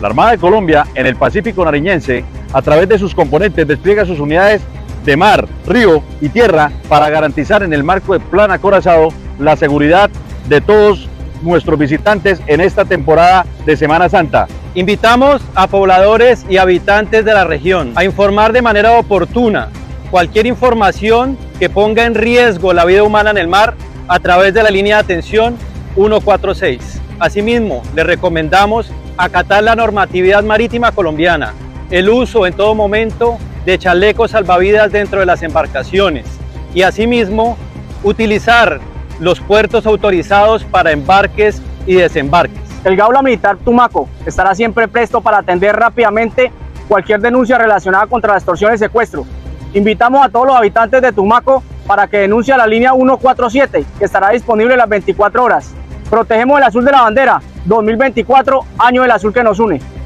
La Armada de Colombia en el Pacífico Nariñense, a través de sus componentes, despliega sus unidades de mar, río y tierra para garantizar en el marco del Plan Acorazado la seguridad de todos nuestros visitantes en esta temporada de Semana Santa. Invitamos a pobladores y habitantes de la región a informar de manera oportuna cualquier información que ponga en riesgo la vida humana en el mar a través de la línea de atención 146. Asimismo, les recomendamos acatar la normatividad marítima colombiana, el uso en todo momento de chalecos salvavidas dentro de las embarcaciones y asimismo utilizar los puertos autorizados para embarques y desembarques. El Gaula Militar Tumaco estará siempre presto para atender rápidamente cualquier denuncia relacionada contra la extorsión y secuestro. Invitamos a todos los habitantes de Tumaco para que denuncien a la línea 147, que estará disponible las 24 horas. Protegemos el azul de la bandera, 2024, año del azul que nos une.